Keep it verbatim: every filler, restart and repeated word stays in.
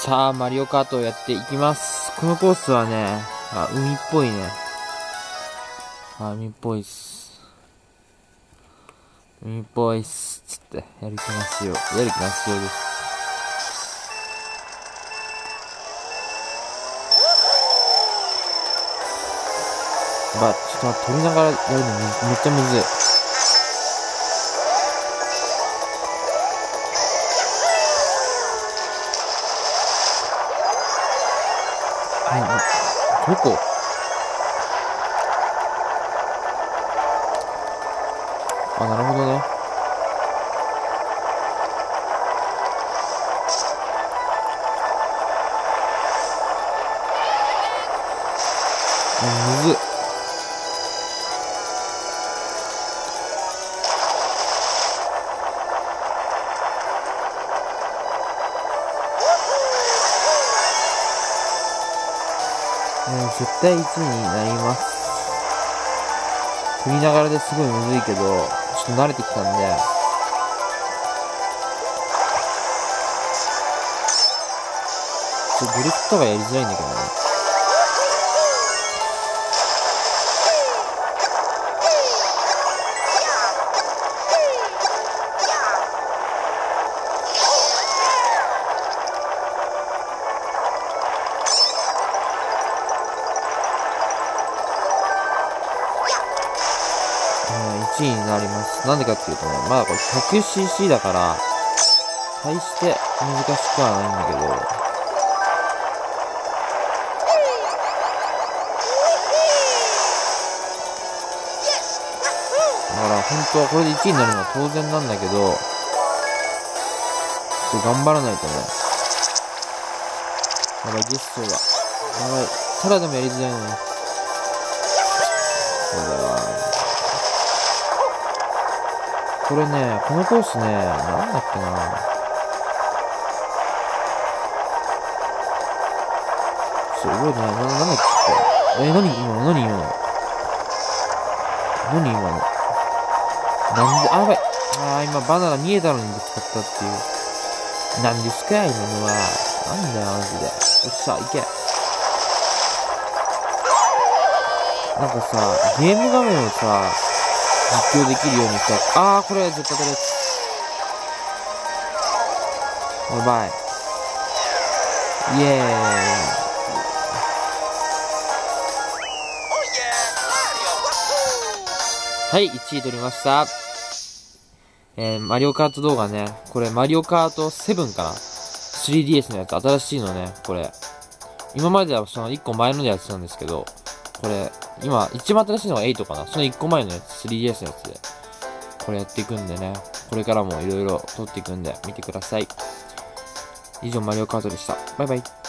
さあ、マリオカートをやっていきます。このコースはね、あ、海っぽいね。あ、海っぽいっす。海っぽいっす。つって、やる気なしよう。やる気なしようです。ば、ちょっと待って、撮りながらやるのめ、めっちゃむずい。うん、どこあ、なるほどね。あ、むずっ。もう絶対いちいになります。振りながらですごいむずいけど、ちょっと慣れてきたんで、ちょっとドリフトがやりづらいんだけどね。いちいになります。なんでかっていうとね、まだこれ ひゃくシーシー だから、大して難しくはないんだけど、だから本当はこれでいちいになるのは当然なんだけど、ちょっと頑張らないとね。やばい、ゲストが。やばい、ただでもやりづらいのに。これは、これね、このコースね、なんだっけな。ちょっと覚えてない。な、なんだっけ。え、なに今の何今の何今のなんで、あ、やばい。あー、今バナナ見えたのにぶつかったっていう。なんですか今のは。なんだよ、マジで。よっしゃ、いけ。なんかさ、ゲーム画面をさ、実況できるようにさ、あー、これ絶対取れ。やばい。イエーイ。はい、いちい取りました。えー、マリオカート動画ね。これ、マリオカートセブンかな ?スリーディーエス のやつ、新しいのね、これ。今まではそのいっこまえのやつなんですけど、これ、今、一番新しいのがエイトかなそのいっこまえのやつ、スリーディーエス のやつで。これやっていくんでね。これからもいろいろ撮っていくんで、見てください。以上、マリオカートでした。バイバイ。